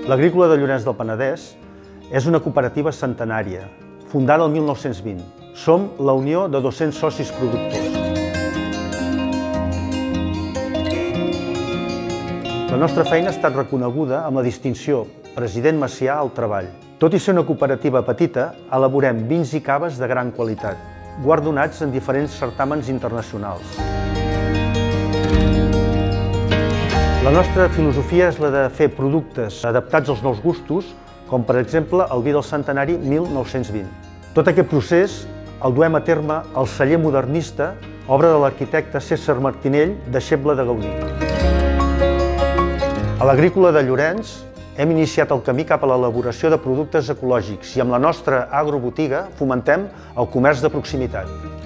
L'Agrícola de Llorenç del Penedès és una cooperativa centenària, fundada el 1920. Som la unió de 200 socis productors. La nostra feina ha estat reconeguda amb la distinció President Macià al Treball. Tot i ser una cooperativa petita, elaborem vins i caves de gran qualitat, guardonats en diferents certàmens internacionals. La nostra filosofia és la de fer productes adaptats als nous gustos, com per exemple el vi del centenari 1920. Tot aquest procés el duem a terme al celler modernista, obra de l'arquitecte César Martinell, deixeble de Gaudí. A l'Agrícola de Llorenç hem iniciat el camí cap a l'elaboració de productes ecològics i amb la nostra agrobotiga fomentem el comerç de proximitat.